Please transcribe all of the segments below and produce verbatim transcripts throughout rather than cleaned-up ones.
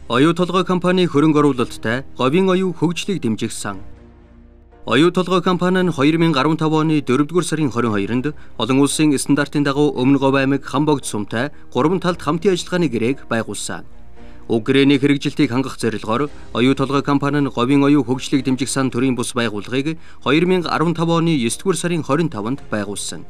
Оюу толгой компани хөрөнгө оруулалттай говийн оюу хөгжлийг дэмжих сан. Оюу толгой компани нь two thousand fifteen оны дөрөвдүгээр сарын twenty-two-нд олон улсын стандартын дагуу Өмнө Говь аймаг Хамбогд сумтай гурван талд хамтын ажиллагааны гэрээг байгуулсан. Уг гэрээний хэрэгжилтийг хангах зорилгоор оюу толгой компани нь говийн оюу хөгжлийг дэмжих сан төрийн бус байгууллагыг two thousand fifteen оны ninth-р сарын twenty-fiнд байгуулсан.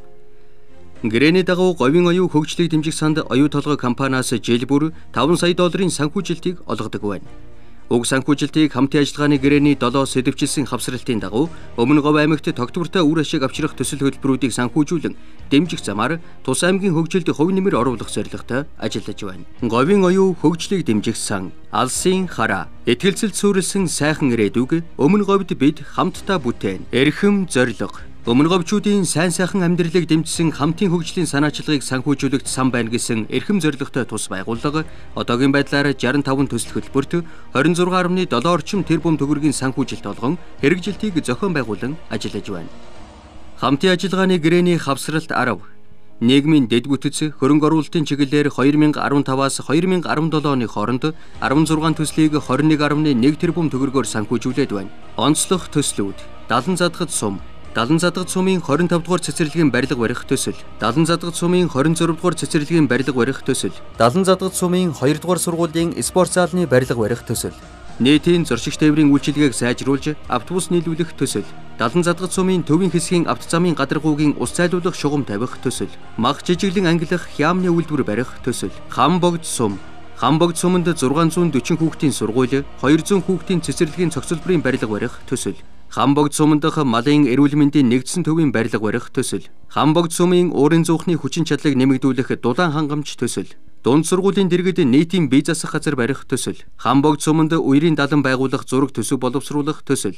Гэрээний дагуу говийн оюу хөгжлийг дэмжих санд оюу толгой компаниас жил бүр five сая долларын санхүүжилтийг олгодог байна. Уг санхүүжилтийг хамтын ажиллагааны гэрээний seven сэдэвчилсэн хавсралтын дагуу Өмнө Говь аймагт тогтвортой үр ашиг авчрах төсөл хөтөлбөрүүдийг санхүүжүүлэн дэмжих замаар тус аймгийн хөгжилд хувь нэмэр оруулах зорилготой ажиллаж байна. Говийн оюу хөгжлийг дэмжих сан, алсын хараа, этгэлцэлд суурилсан сайхан ирээдүг Өмнө Говьд бид хамтдаа бүтээн. Эрхэм зорилго Өмнө Говьчуудын сайн сайхан амьдралыг дэмжсэн хамтын хөгжлийн санаачлагыг санхүүжүүлэгт сан байна гэсэн эрхэм зорилготой тус байгууллага одоогийн байдлаар sixty-five төсөл хөтөлбөрт twenty-six point seven орчим тэрбум төгрөгийн санхүүжилт олгон хэрэгжилтийг зохион байгуулан ажиллаж байна. Хамтын ажиллагааны гэрээний хавсралт ten, нийгмийн дэд бүтэц хөрөнгө оруулалтын чиглэлээр twenty fifteen-аас twenty seventeen оны хооронд sixteen төслийг twenty-one point one тэрбум төгрөгөөр санхүүжүүлээд байна. Онцлог төслүүд: Далан задгад сум, Далан задгад сумын twenty-five дугаар цэцэрлэгийн барилга барих төсөл, Далан задгад сумын twenty-four дугаар цэцэрлэгийн барилга барих төсөл, Далан задгад сумын two дугаар сургуулийн спорт заалны барилга барих төсөл, нийтийн зуршигч тээврийн үйлчилгээг сайжруулж автобус нийлүүлэх төсөл, Далан задгад сумын төвийн хэсгийн авто замын гадаргуугийн ус зайлуулах шугам тавих төсөл, мах жижиглэн ангилах хямны үйлдвэр барих төсөл, Хамбогд сум, Хамбогд суманд six hundred forty хүүхдийн сургууль, two hundred хүүхдийн цэцэрлэгийн цогцлборын барилга барих төсөл, Хамбогд суманд малын эрүүл мэндийн нэгдсэн төвийн барилга барих төсөл, Хамбогд сумын уурын зуухны хүчин чадлыг нэмэгдүүлэх дулаан хангамж төсөл, дунд сургуулийн дэргэд нийтийн бие засах газар барих төсөл, Хамбогд суманд үерийн далан байгуулах зураг төсөв боловсруулах төсөл,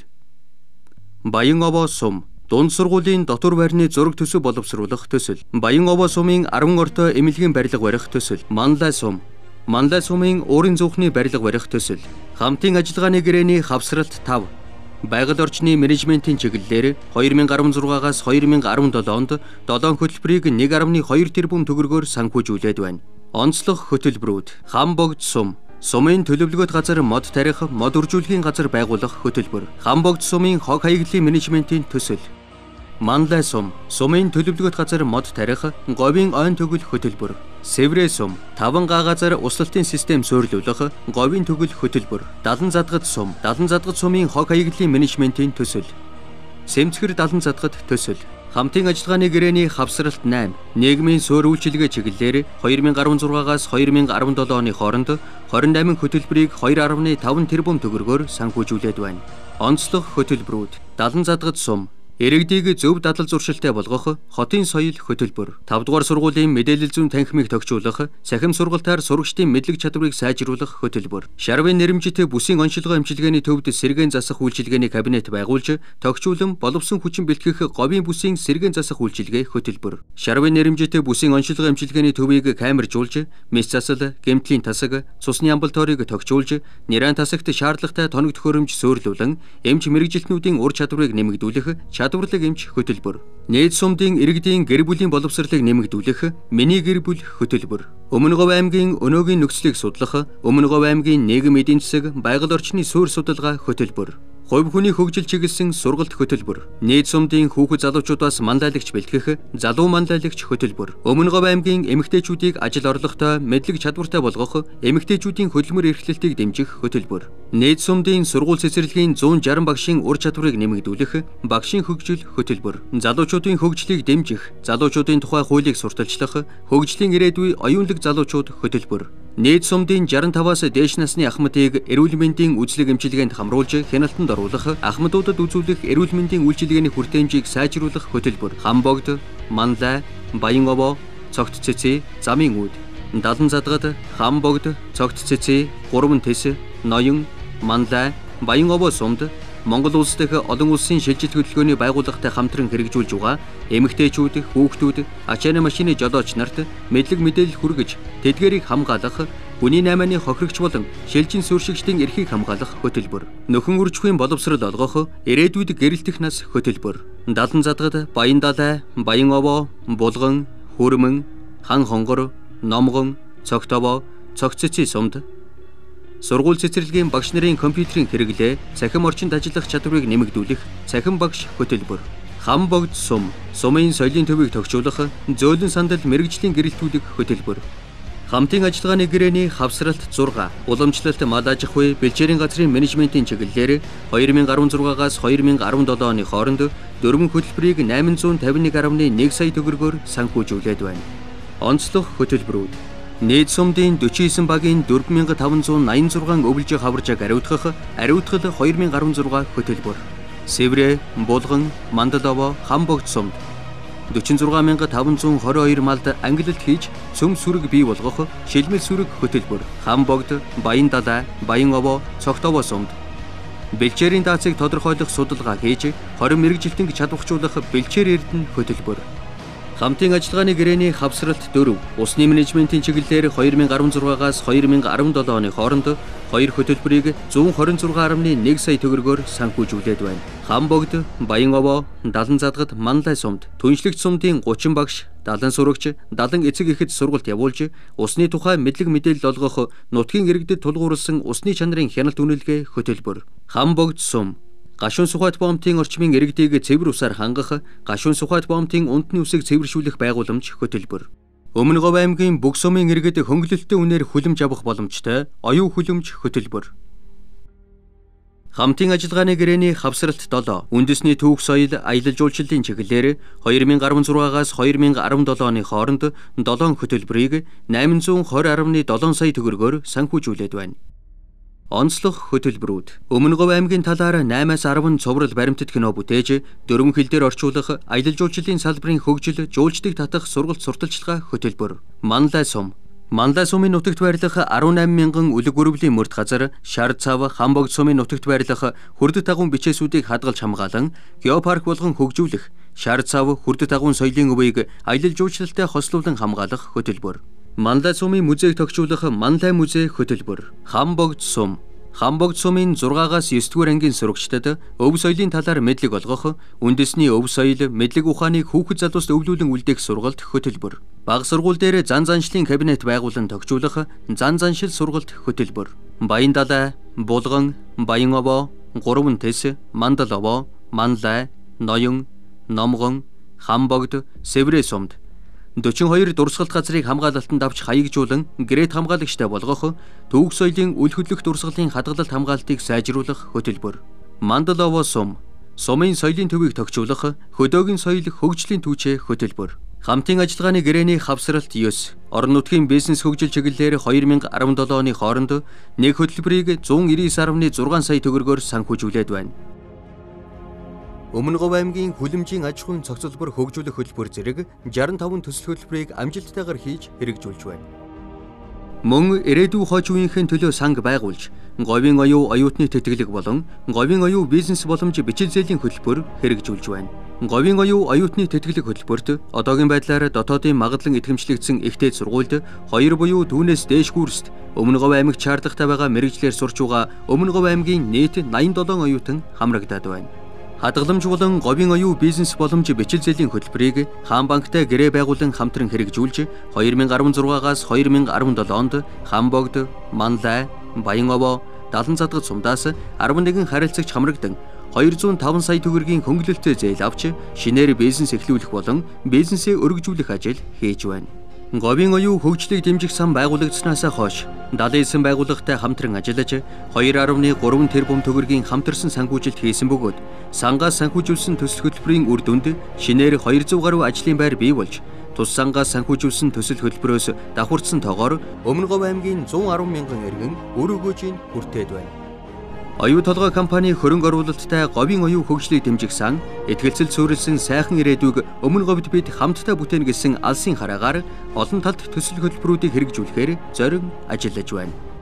Баян Овоо сум, дунд сургуулийн дотор байрны зураг төсөв боловсруулах төсөл, Баян Овоо сумын ten ортой эмнэлгийн барилга барих төсөл, Манлай сум, Манлай сумын уурын зуухны барилга барих төсөл, хамтын ажиллагааны гэрээний хавсралт five, Байгаль орчны менежментийн чиглэлээр twenty sixteen-аас twenty seventeen онд seven хөтөлбөрийг one point two тэрбум төгрөгөөр санхүүжүүлээд байна. Онцлог хөтөлбөрүүд: Хамбогд сум, сумын төлөвлөгөөт газар мод тарих, мод үржүүлэхийн газар байгуулах хөтөлбөр, Хамбогд сумын хог хаягдлын менежментийн төсөл, Манлай сум, сумын төлөвлөгөөт газар мод тарих, говийн ойн төгөл хөтөлбөр, Сэврэ сум, таван га газар услалтын систем суурилуулах, говийн төгөл хөтөлбөр, Далан задгад сум, Далан задгад сумын хог хаягдлын менежментийн төсөл, Сэмцгэр Далан задгад төсөл. Хамтын ажиллагааны гэрээний хавсралт nine, нийгмийн суурь үйлчилгээ чиглэлээр twenty sixteen-аас twenty seventeen оны хооронд twenty-eight хөтөлбөрийг two point five тэрбум төгрөгөөр санхүүжүүлээд байна. Онцлог хөтөлбөрүүд: Далан задгад сум, иргэдийг зөв дадал зуршилтай болгох хотын соёл хөтөлбөр, five дугаар сургуулийн мэдээлэл зүйн танхимыг төгжүүлэх, сахим сургалтаар сурагчдын мэдлэг чадварыг сайжруулах хөтөлбөр, Шарвын нэрэмжит бүсийн онцлогоо эмчилгээний төвд сэргээн засах үйлчилгээний кабинет байгуулж тогтчуулан боловсон хүчин бэлтгэх говийн бүсийн сэргээн засах үйлчилгээ хөтөлбөр, Шарвын нэрэмжит бүсийн онцлогоо эмчилгээний төвийг камержуулж, мэс засал, гэмтлийн тасаг, цусны амбулаторийг тогтчуулж, нэрэн тасагт шаардлагатай тоног төхөөрөмж суурилуулан, эмч мэрэгжилтнүүдийн ур чадварыг нэмэгдүүлэх чадварлаг эмч хөтөлбөр, нийт сумдын иргэдийн гэр бүлийн боловсролыг нэмэгдүүлэх миний гэр бүл хөтөлбөр, Өмнө Говь аймгийн өнөөгийн нөхцөлийг судлах Өмнө Говь аймгийн нийгэм эдийн засаг, байгаль орчны суурь судалгаа хөтөлбөр, хувь хүний хөгжил чиглэсэн сургалт хөтөлбөр, нийт сумдын хүүхэд залуучуудаас манлайлагч бэлтгэх залуу манлайлагч хөтөлбөр, Өмнө Говь аймгийн эмэгтэйчүүдийг ажил орлоготой, мэдлэг чадвартай болгох эмэгтэйчүүдийн хөдөлмөр эрхлэлтийг дэмжих хөтөлбөр, нийт сумдын сургууль цэцэрлэгийн one sixty багшийн ур чадварыг нэмэгдүүлэх багшийн хөгжил хөтөлбөр, залуучуудын хөгжлийг дэмжих, залуучуудын тухай хуулийг сурталчлах хөгжлийн ирээдүй оюунлаг залуучууд хөтөлбөр, нийт сумдын sixty-five-аас дээш насны ахмадыг эрүүл мэндийн үзлэг эмчилгээнд хамруулж хяналтанд оруулах, ахмадуудад үзүүлэх эрүүл мэндийн үйлчилгээний хүртээмжийг сайжруулах хөтөлбөр, Хамбогд, Манлай, Баян Овоо, Цогт цэцээ, Замын үүд, Далан задгад, Хамбогд, Цогт цэцээ, Гурван тэс, Ноён, Манлай, Баян Овоо сумд Монгол улс дахь олон улсын шилжилт хөтөлбөрийн байгууллагатай хамтран хэрэгжүүлж байгаа эмэгтэйчүүд, хүүхдүүд, ачааны машины жолооч нарт мэдлэг мэдээлэл хүргэж, тэдгээрийг хамгаалах, хүний наймааны хохирогч болон шилжин суурьшигчдын эрхийг хамгаалах хөтөлбөр, нөхөн үржихийн боловсрол олгох, ирээдүйд гэрэлтэх нас хөтөлбөр, Далан задгад, Баян далай, Баян Овоо, Булган, Хүрмэн, Хан хонгор, Номгон, Цогт овоо, Цогт цэцээ сумд Сургууль цэцэрлэгийн багш нарын компьютерийн хэрэглээ, цахим орчинд ажиллах чадварыг нэмэгдүүлэх, цахим багш хөтөлбөр. Хам богд сум, сумын соёлын төвийг тохижуулах, зөөлөн сандал мэрэгжлийн гэрэлтүүлэх хөтөлбөр. Хамтын ажиллагааны гэрээний хавсралт зураг, уламжлалт мал аж ахуй, бэлчээрийн газрын менежментийн чиглэлээр две тысячи десять-аас две тысячи десятсет оны хооронд дөрвөн хөтөлбөрийг восемь hundred fifty-one point one сая төгрөгөөр санхүүжүүлээд байна. Онцлог хөтөлбөрүүд нийт сумдын forty-nine багийн four thousand five hundred eighty-six өвлжийн хаваржааг ариутгах, ариутгал two thousand sixteen хөтөлбөр. Сэврэ, Булган, Мандалово, Хамбогд сумд forty-six thousand five hundred twenty-two малд ангилалт хийж цөм сүрэг бий болгох, шилмэл сүрэг хөтөлбөр. Хамбогд, Баян далай, Баян овоо, Цогтовоо сумд бэлчээрийн даацыг тодорхойлох судалгаа хийж twenty мэрэгжилтэнг чадварчуулах бэлчээр эрдэнэ хөтөлбөр. Хамтын ажиллагааны гэрээний хавсралт four, усны менежментийн чиглэлээр twenty sixteen-аас twenty seventeen оны хооронд хоёр хөтөлбөрийг one twenty-six point one сая төгрөгөөр санхүүжүүлээд байна. Хамбогд, Баян овоо, Далан задгад, Манлай сумд түншлэгт сумдын thirty багш, далан сурагч, далан эцэг эхэд сургалт явуулж, усны тухай мэдлэг мэдээлэл олгох, нутгийн иргэдэд тулгуурласан усны чанарын хяналт үнэлгээ хөтөлбөр. Хамбогд сум Гашуун Сухбат бомтын орчмын иргэдийг цэвэр усаар хангах, Гашуун Сухбат бомтын үндэсний усыг цэвэршүүлэх байгууламж хөтөлбөр. Өмнө Говь аймгийн бүх сумын иргэд хөнгөлөлттэй үнээр хүлэмж авах боломжтой оюун хүлэмж хөтөлбөр. Хамтын ажиллагааны гэрээний хавсралт seven, үндэсний түүх соёл, аялал жуулчлалын чиглэлээр twenty sixteen-аас twenty seventeen оны хооронд seven хөтөлбөрийг eight hundred twenty point seven сая төгрөгөөр санхүүжүүлээд байна. Онцлог хөтөлбөрүүд Өмнө Говь аймгийн талаар eight-аас ten цуврал баримтат кино бүтээж, дөрвөн хэл дээр орчуулах, аялал жуулчлалын салбарын хөгжил, жуулчдыг татах сургалт сурталчилгаа хөтөлбөр. Манлай сум Манлай сумын нутагт байрлах eighty-eight мянган үлэг өрөвлийн мөрд газар, шар цав, Хамбогд сумын нутагт байрлах хүрдэт агуун бичээсүүдийг хадгалж хамгаалан, геопарк болгон хөгжүүлэх, шар цав, хүрдэт агуун соёлын өвийг аялал жуулчлалтай хослуулан хамгаалах хөтөлбөр. Манлай сумын музейг тохижуулах Манлай музей хөтөлбөр. Хамбогд сум Хамбогд сумын six-аас nine дугаар ангийн сурагчдад өв соёлын талаар мэдлэг олгох, үндэсний өв соёл, мэдлэг ухааныг хүүхэд залуust өвлүүлэн үлдээх сургалт хөтөлбөр. Бага сургууль дээр зан заншлын кабинет байгуулан тохижуулах, зан заншил сургалт хөтөлбөр. Баян далай, Булган, Баян овоо, Гурван тэс, Мандалово, Манлай, Ноён, Номгон, Хамбогд, Сэврэ сумд forty-two дурсгалт газрыг хамгаалалтанд авч хаягжуулан грейд хамгаалагчтай болгох, түүх соёлын үл хөдлөх дурсгалын хадгалалт хамгаалтыг сайжруулах хөтөлбөр. Мандалово сум сумын соёлын төвийг тохижуулах, хөдөөгийн соёл хөгжлийн түүчээ хөтөлбөр. Хамтын ажиллагааны гэрээний хавсралт nine, орон нутгийн бизнес хөгжил чиглэлээр twenty seventeen оны хооронд нэг хөтөлбөрийг one ninety-nine point six сая төгрөгөөр санхүүжүүлээд байна. Өмнө Говь аймгийн хүлэмжийн аж ахуйн цогцлбор хөгжүүлэх хөтөлбөр зэрэг sixty-five төсөл хөтөлбөрийг амжилттайгаар хийж хэрэгжүүлж байна. Мөн ирээдүйн хойч үеийнхэн төлөө санг байгуулж, Говийн оюу оюутны тэтгэлэг болон Говийн оюу бизнес боломж бичил зээлийн хөтөлбөр хэрэгжүүлж байна. Говийн оюу оюутны тэтгэлэг хөтөлбөрт одоогийн байдлаар дотоодын магадлан идэвхжлэгдсэн ихтэй сургуульд two буюу түүнээс дээш курст Өмнө Говь аймагт шаардлагатай байгаа мэрэгчлэр сурч байгаа Өмнө Говь аймгийн нийт eighty-seven оюутан хамрагдаад байна. Хадгаламж болон Говийн оюу бизнес боломж бичил зээлийн хөтөлбөрийг Хаан банктай гэрээ байгуулан хамтран хэрэгжүүлж twenty sixteen-аас twenty seventeen онд Хамбогд, Манлай, Баян овоо, Далан задгад сумдаас eleven харилцагч хамрагдан two hundred five сая төгрөгийн хөнгөлөлтөй зээл авч шинээр бизнес эхлүүлэх болон бизнесээ өргөжүүлэх ажил хийж байна. Говийн оюу хөгжлийг дэмжих сан байгуулагдсанаас хойш seventy-nine байгууллагатай хамтран ажиллаж two point three тэрбум төгрөгийн хамтарсан санхүүжилт хийсэн бөгөөд сангаас санхүүжүүлсэн төсөл хөтөлбөрийн үр дүнд шинээр two hundred гаруй ажлын байр бий болж тус сангаас санхүүжүүлсэн төсөл хөтөлбөрөөс давхурдсан тоогоор Өмнө Говь аймгийн one ten мянган иргэн үр өгөөжийг хүртээд байна. Оюу толгой компани хөрөнгө оруулалттай Говийн оюу хөгжлийг дэмжих сан итгэлцэл суурилсан сайхан ирээдүйг Өмнө Говьд бид хамтдаа бүтээнэ гэсэн алсын хараагаар олон талд төсөл хөтөлбөрүүдийг хэрэгжүүлэхээр зорин ажиллаж байна.